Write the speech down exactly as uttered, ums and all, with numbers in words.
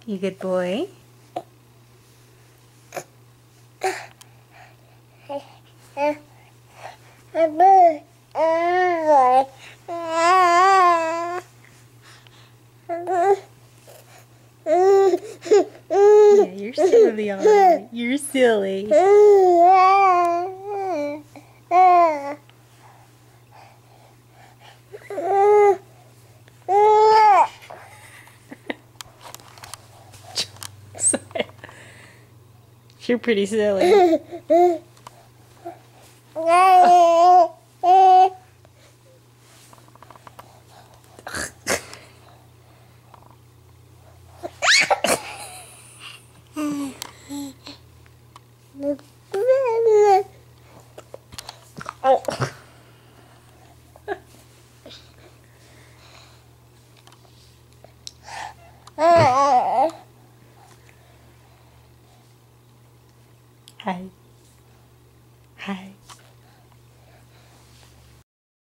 You good boy? Yeah, you're silly, alright. You're silly. You're pretty silly. Oh. Hi. Hi.